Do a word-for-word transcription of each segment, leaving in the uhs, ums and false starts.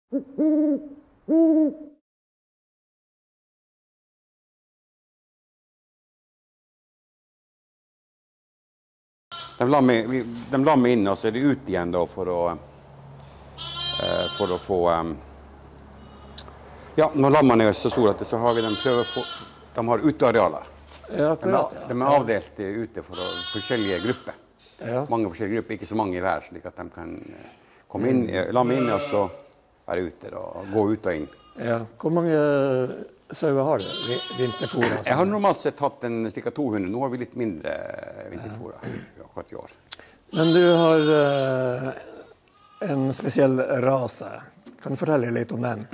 De la meg, de la meg inn, og så er de ut igjen da for å, for å få, ja, når lammene er så store, så har vi dem prøve å få, de har utearealer. Ja, akkurat, ja. De er avdelt ute for å, forskjellige grupper. Ja. Mange forskjellige grupper, ikke så mange i hver, slik at de kan komme inn, la meg inn, og så være ute og gå ut og inn. Ja, hvor mange sauer har du, vinterfôr? Altså? Jeg har normalt sett hatt en cirka to hundre, nå har vi litt mindre vinterfôr akkurat i år. Men du har uh, en spesiell rase. Kan du fortelle litt om den?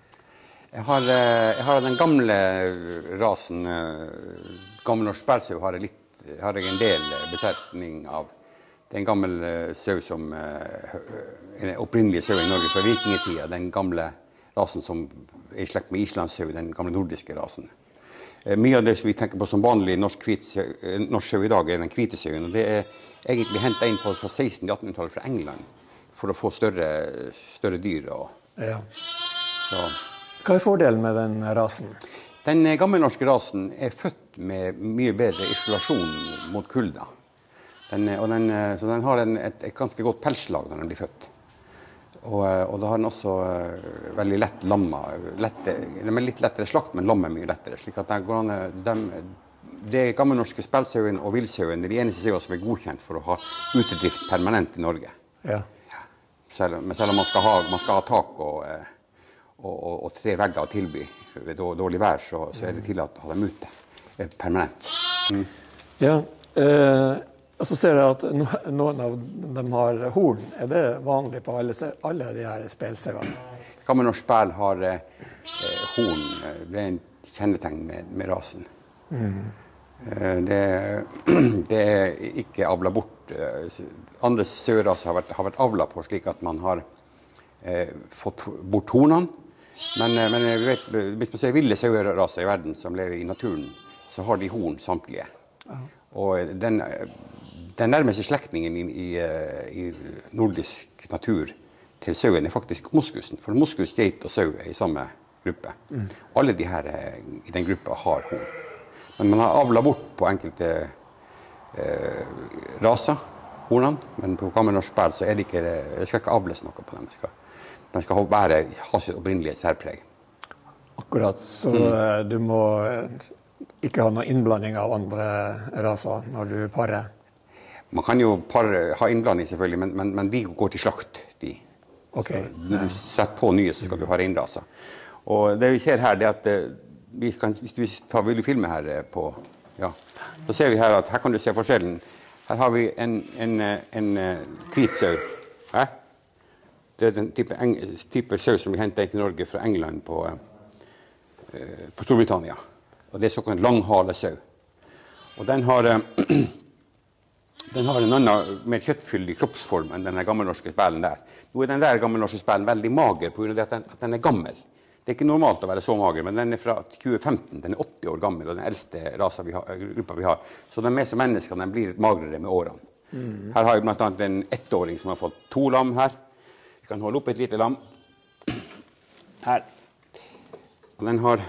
Jeg har, uh, jeg har den gamle rasen, uh, gammelnorsk spælsau har jeg litt, har jeg en del besetning av. Det er en gammel uh, sau som, uh, en opprinnelig sau i Norge fra vikingetida, den gamle rasen som er i slekt med islandssau, den gamle nordiske rasen. Eh, mye av det som vi tenker på som vanlig norsk, norsk sau i dag er den hvite sauen, og det er egentlig hentet inn på fra seksten- til attenhundretallet fra England for å få større, større dyr. Og, ja. Så. Hva er fordelen med den rasen? Den gammelnorske rasen er født med mye bedre isolasjon mot kulda. Den, og den, så den har en, et, et ganske godt pelslag når den blir født. Og, og da har den også uh, veldig lett lamma. Lette, de er litt lettere slakt, men lamma er mye lettere. Slik at går an, de, det gammelnorske spælsauen og villsauen er de eneste sauer som er godkjent for å ha utedrift permanent i Norge. Ja. Ja. Selv, men selv om man skal ha, man skal ha tak og, og, og, og tre vegger å tilby ved dårlig vær, så, så er det tillatt å ha dem ute permanent. Mm. Ja, uh... Og så ser jeg at noen av dem har horn. Er det vanlig på alle, alle de her spælsauene? Gammelnorsk spæl har eh, horn. Det er en kjennetegn med, med rasen. Mm. Eh, det, det er ikke avlet bort. Andre saueraser har vært, har vært avlet på slik at man har eh, fått bort hornene. Men, men vi vet, hvis man ser ville saueraser i verden som lever i naturen, så har de horn samtlige. Ja. Og den... Den nærmeste slektningen i, i, i nordisk natur til sauen er faktisk moskusen. For moskus, geit og sau er i samme gruppe. Mm. Alle de her i den gruppa har horn. Men man har avlet bort på enkelte eh, raser, hornene. Men på gammelnorsk spæl så er det ikke, det skal ikke avles noe på dem. De skal, de skal bare ha sitt opprinnelige særpreg. Akkurat, så mm. du må ikke ha noe innblanding av andre raser når du parer? Man kan jo par, ha innblanding selvfølgelig, men, men, men de går til slakt, de. Okay. Når du setter på nye, så skal du ha reinraser. Og det vi ser her, det er at vi kan, hvis vi tar, vil du filme her på, ja, så ser vi her at her kan du se forskjellen. Her har vi en, en, en hvit sau. Hæ? Det er den type, type sau som vi hentet til Norge fra England på, på Storbritannia. Og det er såkalt langhale sau. Og den har... Den har en annen, mer kjøttfyldig kroppsform enn den gammelnorske spælen der. Nå er den der gammelnorske spælen veldig mager på grunn av at den, at den er gammel. Det er ikke normalt å være så mager, men den er fra tjue femten, den er åtti år gammel, og den eldste rasen vi har, gruppa vi har. Så de er som mennesker, den blir magrere med årene. Mm. Her har vi blant annet en ettåring som har fått to lam her. Vi kan holde opp et lite lam. Her. Og den har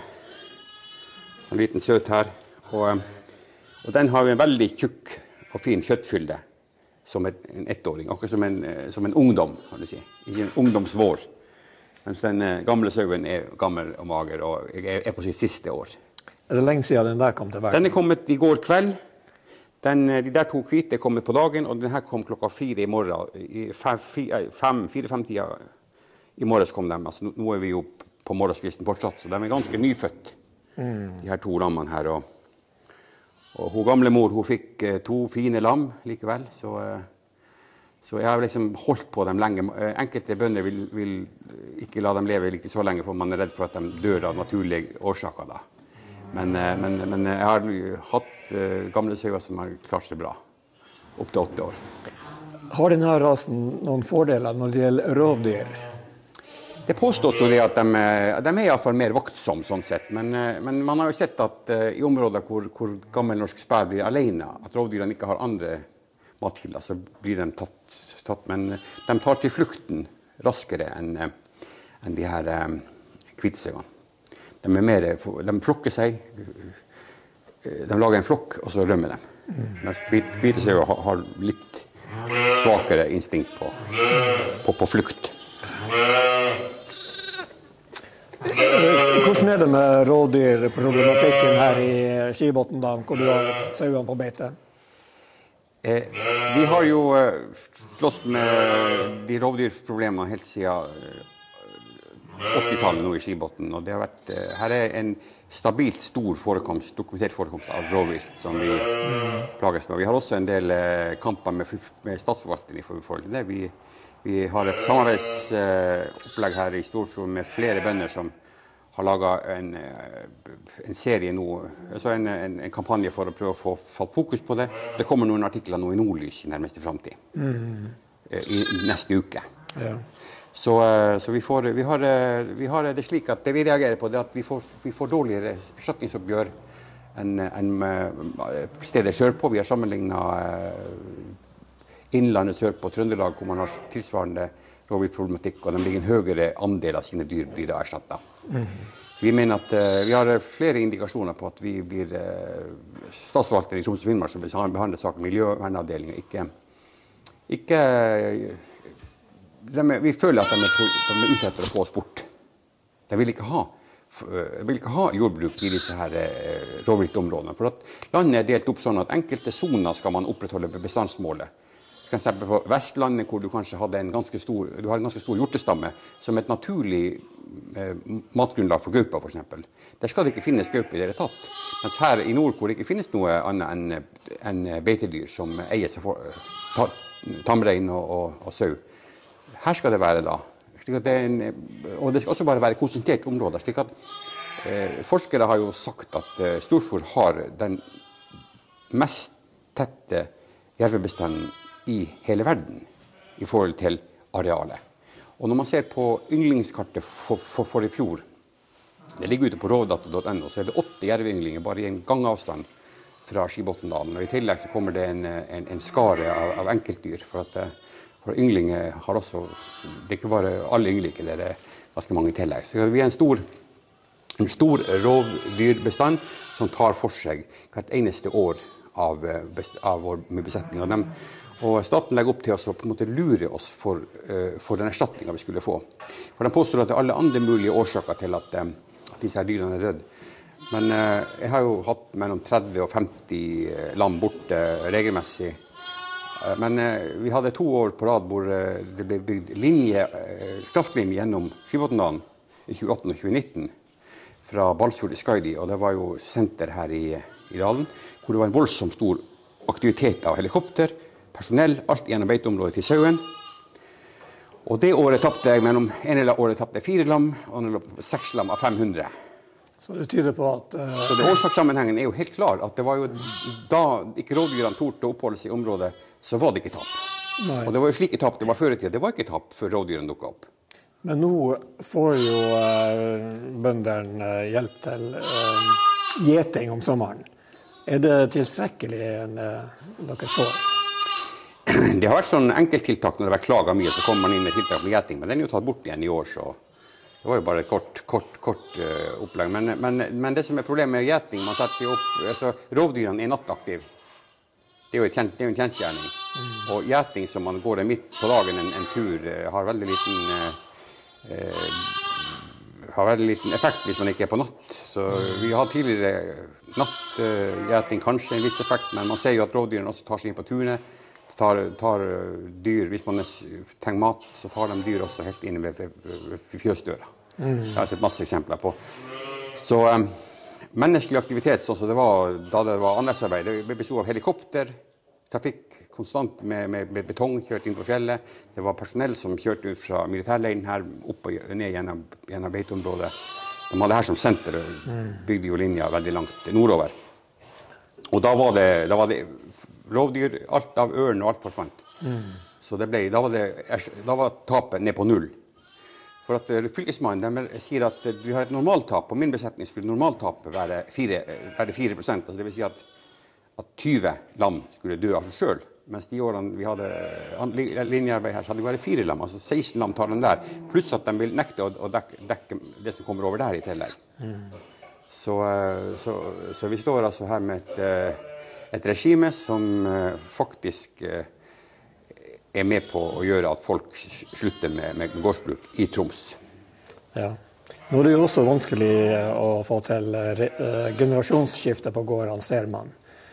en liten søt her. Og, og den har vi en veldig tjukk og fin kjøttfylde som en ettåring, akkurat som en, som en ungdom, kan du si. Ikke en ungdomsvår. Mens den gamle sauen er gammel og mager og er på sitt siste år. Er det lenge siden den der kom til verden? Den er kommet i går kveld. Den, de der to hvite er kommet på dagen, og den her kom klokka fire i morgen. I fem, fem, fire-fem tida i morges kom de. Altså, nå er vi jo på morgenskvisten fortsatt, så de er ganske nyfødt. Mm. De her to lammene her. Og, og hun gamle mor, hun fikk uh, to fine lam likevel, så, uh, så jeg har liksom holdt på dem lenge. Uh, enkelte bønder vil, vil ikke la dem leve like så lenge, for man er redd for at de dør av naturlige årsaker da. Men, uh, men, men jeg har hatt uh, gamle sauer som har klart seg bra, opp til åtte år. Har denne rasen noen fordeler når det gjelder rovdyr? Det påstås jo det at de, de er i hvert fall mer vaktsomme sånn sett, men, men man har jo sett at uh, i områder hvor, hvor gammel norsk spær blir alene, at rovdyrene ikke har andre matkilder, så blir de tatt, tatt, men de tar til flukten raskere enn, enn de her um, hvitesauene. De er mer, de flokker seg, de lager en flokk, og så rømmer de. Mm. Mens hvitesauer har, har litt svakere instinkt på, på, på flukt. Hvordan er det med rådyrproblematikken her i Skibotndalen, hvor du har sauene på beite? Eh, vi har jo eh, slåss med de rovdyrproblemene helt siden åttitallet nå i Skibotn, og det har vært, eh, her er en stabilt stor forekomst, dokumentert forekomst av rovvilt som vi mm. plages med. Vi har også en del eh, kamper med, med statsforvalteren i forhold til det. Vi, vi har et samarbeidsopplegg eh, her i Storfjord med flere bønder som har laget en, en serie nå, altså en, en, en kampanje for å prøve å få fatt fokus på det. Det kommer noen artikler nå i Nordlys i nærmeste fremtid, mm. i, i neste uke. Ja. Så, så vi, får, vi, har, vi har det slik at det vi reagerer på, det er at vi får, vi får dårligere erstatningsoppgjør enn en stedet sørpå. Vi har sammenlignet innlandet sørpå, Trøndelag, hvor man har tilsvarende rovviltproblematikk, og de ligger en høyere andel av sine dyr blir erstattet. Mm. Så vi mener at uh, vi har flere indikasjoner på at vi blir uh, statsforvalter i Troms og Finnmark som behandler saken miljøvernavdelingen, ikke, ikke de er, vi føler at de er, på, de er ute etter å få oss bort. De vil ikke ha, vil ikke ha jordbruk i disse her uh, rovviltområdene, for at landet er delt opp sånn at enkelte zoner skal man opprettholde bestandsmålet. For eksempel på Vestlandet, hvor du kanskje hadde en ganske stor, du har en ganske stor hjortestamme, som et naturlig eh, matgrunnlag for gaupa, for eksempel. Der skal det ikke finnes gaupe i det tatt. Mens her i nord, hvor det ikke finnes noe annet enn, enn beitedyr som eier seg for ta, tamrein og, og, og sau. Her skal det være da. Slik at det er en, og det skal også bare være konsentrert områder. Slik at eh, forskere har jo sagt at eh, Storfjord har den mest tette jervebestanden i hele verden i forhold til arealet. Og når man ser på ynglingskartet for, for, for i fjor, det ligger ute på rovdata punktum no, så er det åtte jerveynglinger bare i en gangavstand fra Skibotndalen. Og i tillegg så kommer det en, en, en skare av, av enkeltdyr, for at for ynglinger har også, det er ikke bare alle ynglinger, det er ganske mange i tillegg. Så vi er en stor, en stor rovdyrbestand som tar for seg hvert eneste år av, av vår besetning. Og dem, Og staten legger opp til oss å på en måte lure oss for, uh, for den erstatningen vi skulle få. For de påstår at det er alle andre mulige årsaker til at, um, at disse her dyrene er dødd. Men uh, jeg har jo hatt mellom tretti og femti lam borte uh, regelmessig. Uh, men uh, vi hadde to år på rad hvor uh, det ble bygd linje, uh, kraftlinje gjennom Skibotndalen i tjue atten og tjue nitten fra Balsfjord til Skaidi, og det var jo senter her i, i dalen, hvor det var en voldsomt stor aktivitet av helikopter, personell, alt gjennom beiteområdet til sauen. Og det året tappte jeg mellom, ene året tappte jeg fire lam, og andre seks lam av fem hundre. Så det tyder på at... Uh... Så det årsakssammenhengen er jo helt klar, at det var jo da ikke rovdyrene torde å oppholde seg i området, så var det ikke tapp. Nei. Og det var jo slike tapp, det var før i tiden, det var ikke tapp før rovdyrene dukket opp. Men nå får jo uh, bønderne uh, hjelp til uh, gjeting om sommeren. Er det tilstrekkelig enn uh, dere får? Det har vært sånn enkelttiltak når det har vært klaget mye, så kommer man inn med tiltak med gjeting, men den er jo tatt bort igjen i år, så det var jo bare et kort, kort, kort uh, opplegg. Men, men, men det som er problemet med gjeting, man setter jo opp, altså rovdyrene er nattaktiv. Det er jo, et, det er jo en kjensgjerning. Mm. Og gjeting som man går midt på dagen en, en tur, uh, har veldig liten, uh, uh, har veldig liten effekt hvis man ikke er på natt. Så vi har tidligere nattgjeting, uh, kanskje en viss effekt, men man ser jo at rovdyrene også tar seg inn på tunet. Tar, tar dyr, hvis man trenger mat, så tar de dyr også helt inne ved, ved, ved fjøsdøra. Mm. Jeg har sett masse eksempler på. Så um, menneskelig aktivitet, sånn som det var da det var anleggsarbeid, det bestod av helikopter, trafikk konstant med, med, med betong kjørt inn på fjellet. Det var personell som kjørte ut fra militærleiren her, opp og ned gjennom, gjennom beiteområdet. De hadde her som senter, bygde jo linja veldig langt nordover. Og da var det, da var det rovdyr, alt av ørn og alt forsvant. Mm. Så det ble, da var, det, da var tapet ned på null. For at fylkesmannen de sier at vi har et normaltap, på min besetning skulle normaltapet være fire prosent. Altså det vil si at, at tyve lam skulle dø av seg selv. mens de årene vi hadde linjearbeid her, så hadde vi bare fire lam, altså seksten lam tar den der, pluss at de vil nekte å, å dekke, dekke det som kommer over der i tillegg. Mm. Så, så, så vi står altså her med et, et regime som faktisk er med på å gjøre at folk slutter med, med gårdsbruk i Troms. Ja. Nå er det jo også vanskelig å få til generasjonsskifte på gårdene, ser man.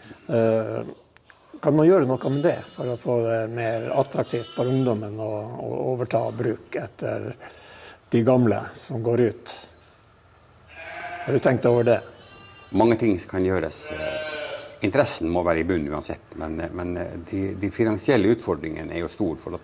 Kan man gjøre noe med det for å få det mer attraktivt for ungdommen å, å overta bruk etter de gamle som går ut? Har du tenkt over det? Mange ting kan gjøres. Interessen må være i bunn uansett, men, men de, de finansielle utfordringene er jo store. For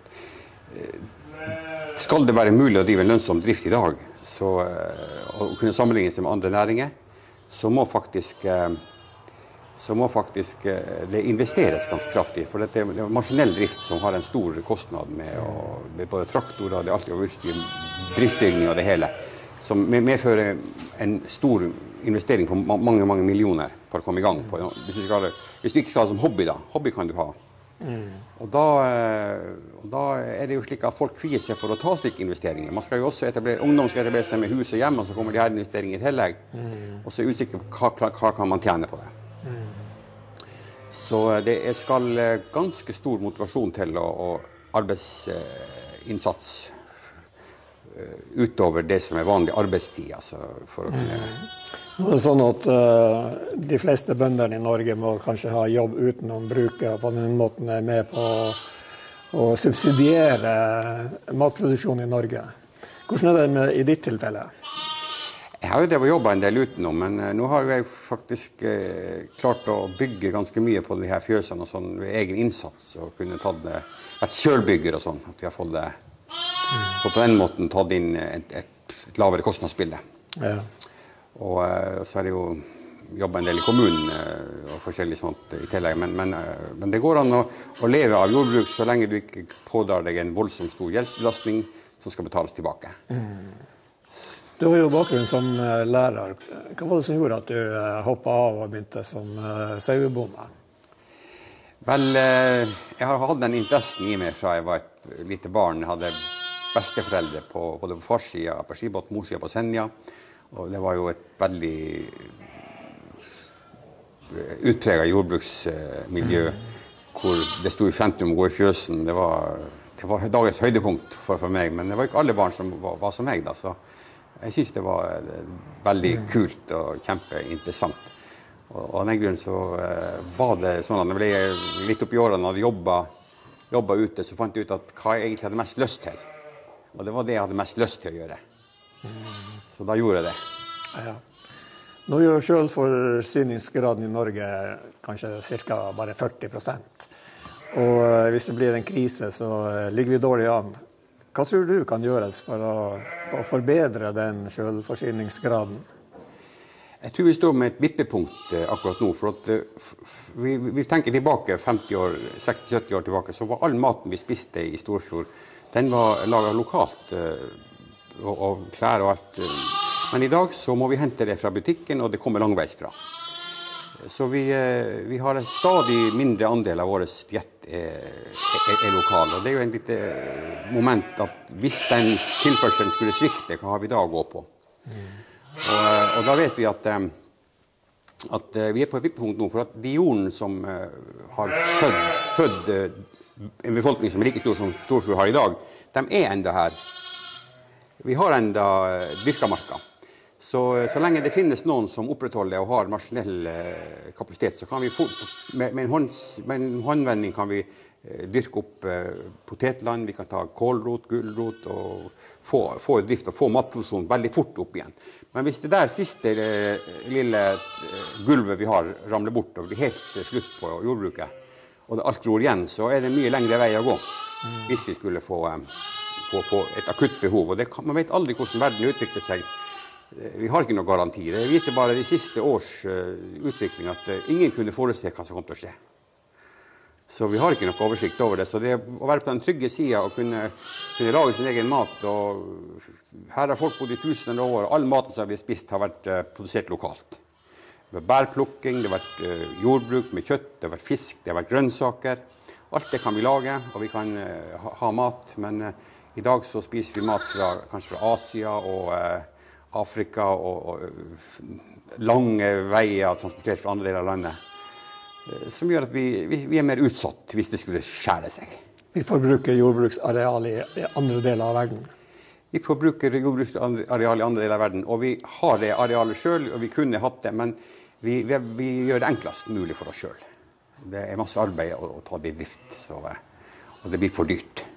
at skal det være mulig å drive en lønnsom drift i dag, så, og kunne sammenligne seg med andre næringer, så må faktisk så må faktisk det investeres ganske kraftig, for det er maskinell drift som har en stor kostnad med, å, med både traktorer, det er alltid utstyr, driftsbygning og det hele, som medfører en stor investering på mange, mange millioner for å komme i gang på. Hvis du, skal, hvis du ikke skal ha det som hobby da, hobby kan du ha. Mm. Og, da, og da er det jo slik at folk kvier seg for å ta slike investeringer. Man skal jo også etablere, ungdom skal etablere seg med hus og hjem, og så kommer de her investeringene i tillegg, mm. og så er usikker på hva, hva kan man tjene på det. Mm. Så det skal ganske stor motivasjon til å, å arbeidsinnsats utover det som er vanlig arbeidstid. Altså, for å kunne... Nå er det sånn at uh, de fleste bønderne i Norge må kanskje ha jobb utenom bruket, og på den måten er med på å subsidiere matproduksjon i Norge. Hvordan er det med, i ditt tilfelle? Jeg har jo jobbet en del utenom, men uh, nå har jeg faktisk uh, klart å bygge ganske mye på de her fjøsene og sånn, ved egen innsats, og kunne tatt det, vært selvbygger og sånn, at vi har fått det, mm. på den måten tatt inn et, et, et lavere kostnadsbilde. Ja. Og uh, så har jeg jo jobbet en del i kommunen uh, og forskjellig sånt i tillegg, men, men, uh, men det går an å, å leve av jordbruk så lenge du ikke pådrar deg en voldsom stor gjeldsbelastning som skal betales tilbake. Mm. Du har jo bakgrunn som lærer. Hva var det som gjorde at du hoppet av og begynte som sauebonde? Vel, jeg har hatt den interessen i meg fra jeg var et lite barn. Jeg hadde besteforeldre på både på farssiden, på Skibot, morssiden på Senja. Og det var jo et veldig utpreget jordbruksmiljø, hvor det stod i sentrum og gå i fjøsen. Det var, det var dagens høydepunkt for, for meg, men det var ikke alle barn som var, var som meg da, så jeg synes det var veldig kult og kjempeinteressant. Og av den grunnen så uh, var det sånn at når jeg ble litt opp i årene og hadde jobbet, jobbet ute, så fant jeg ut at hva jeg egentlig hadde mest lyst til. Og det var det jeg hadde mest lyst til å gjøre. Så da gjorde jeg det. Ja. Nå gjør selvforsyningsgraden i Norge kanskje cirka bare førti prosent. Og uh, hvis det blir en krise, så ligger vi dårlig an. Hva tror du kan gjøres for å, å forbedre den selvforsyningsgraden? Jeg tror vi står med et vippepunkt akkurat nå. For at vi, vi tenker tilbake femti år, seksti sytti år tilbake, så var all maten vi spiste i Storfjord, den var laget lokalt, og, og klær og alt. Men i dag så må vi hente det fra butikken, og det kommer langveis fra. Så vi, vi har en stadig mindre andel av vår diett er, er, er lokal. Og det er jo en lite moment at hvis den tilførselen skulle svikte, hva har vi da å gå på? Mm. Og, og da vet vi at, at vi er på et vippepunkt nå, for at de jorden som har født, født en befolkning som er like stor som Storfjord har i dag, de er enda her. Vi har enda dyrkamarka. Så, så lenge det finnes noen som opprettholder og har maskinell eh, kapasitet, så kan vi fort, med, med, en hånds, med en håndvending kan vi eh, dyrke opp eh, potetland, vi kan ta kålrot, gulrot og få, få drift og få matproduksjon veldig fort opp igjen. Men hvis det der siste eh, lille eh, gulvet vi har ramler bort og blir helt eh, slutt på jordbruket, og det alt gror igjen, så er det mye lengre vei å gå mm. hvis vi skulle få, eh, få, få et akutt behov. Og det kan, man vet aldri hvordan verden utvikler seg. Vi har ikke noen garanti. Det viser bare de siste års uh, utvikling at uh, ingen kunne forutse hva som kom til å skje. Så vi har ikke noe oversikt over det. Så det å være på den trygge siden og kunne, kunne lage sin egen mat, og her har folk bodd i tusener av år, og all maten som har blitt spist har vært uh, produsert lokalt. Det har vært bærplukking, det har vært uh, jordbruk med kjøtt, det har vært fisk, det har vært grønnsaker. alt det kan vi lage, og vi kan uh, ha, ha mat, men uh, i dag så spiser vi mat fra, kanskje fra Asia og uh, Afrika, og, og uh, lange veier transportert fra andre deler av landet, uh, som gjør at vi, vi, vi er mer utsatt hvis det skulle skjære seg. Vi forbruker jordbruksareal i, i andre deler av verden. Vi forbruker jordbruksareal i andre deler av verden, og vi har det arealet selv, og vi kunne hatt det, men vi, vi, vi gjør det enklest mulig for oss selv. Det er masse arbeid å, å ta det i drift, så, og det blir for dyrt.